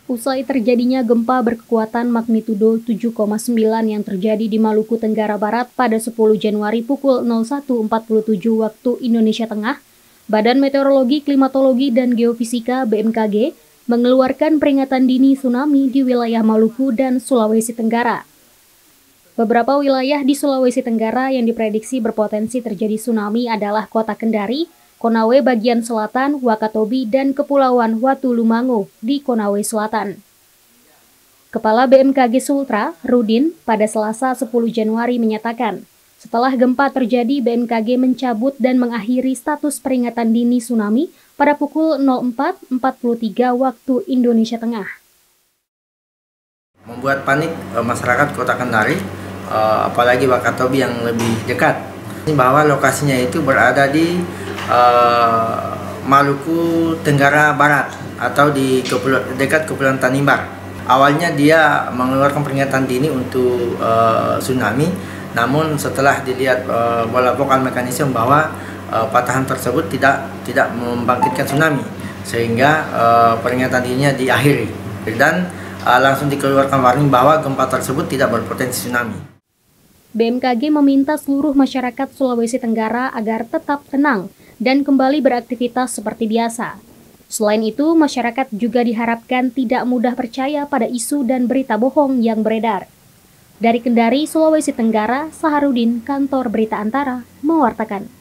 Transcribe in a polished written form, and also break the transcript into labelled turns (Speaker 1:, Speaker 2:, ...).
Speaker 1: Usai terjadinya gempa berkekuatan magnitudo 7,9 yang terjadi di Maluku Tenggara Barat pada 10 Januari pukul 01.47 waktu Indonesia Tengah, Badan Meteorologi, Klimatologi, dan Geofisika (BMKG) mengeluarkan peringatan dini tsunami di wilayah Maluku dan Sulawesi Tenggara. Beberapa wilayah di Sulawesi Tenggara yang diprediksi berpotensi terjadi tsunami adalah Kota Kendari, Konawe bagian selatan, Wakatobi, dan Kepulauan Watulumango di Konawe Selatan. Kepala BMKG Sultra, Rudin, pada Selasa 10 Januari menyatakan, setelah gempa terjadi, BMKG mencabut dan mengakhiri status peringatan dini tsunami pada pukul 04.43 waktu Indonesia Tengah.
Speaker 2: Membuat panik masyarakat Kota Kendari, apalagi Wakatobi yang lebih dekat, bahwa lokasinya itu berada di Maluku Tenggara Barat atau di dekat Kepulauan Tanimbar. Awalnya dia mengeluarkan peringatan dini untuk tsunami, namun setelah dilihat melakukan mekanisme bahwa patahan tersebut tidak membangkitkan tsunami, sehingga peringatan dininya diakhiri dan langsung dikeluarkan warning bahwa gempa tersebut tidak berpotensi tsunami.
Speaker 1: BMKG meminta seluruh masyarakat Sulawesi Tenggara agar tetap tenang dan kembali beraktivitas seperti biasa. Selain itu, masyarakat juga diharapkan tidak mudah percaya pada isu dan berita bohong yang beredar. Dari Kendari, Sulawesi Tenggara, Saharudin, Kantor Berita Antara, mewartakan.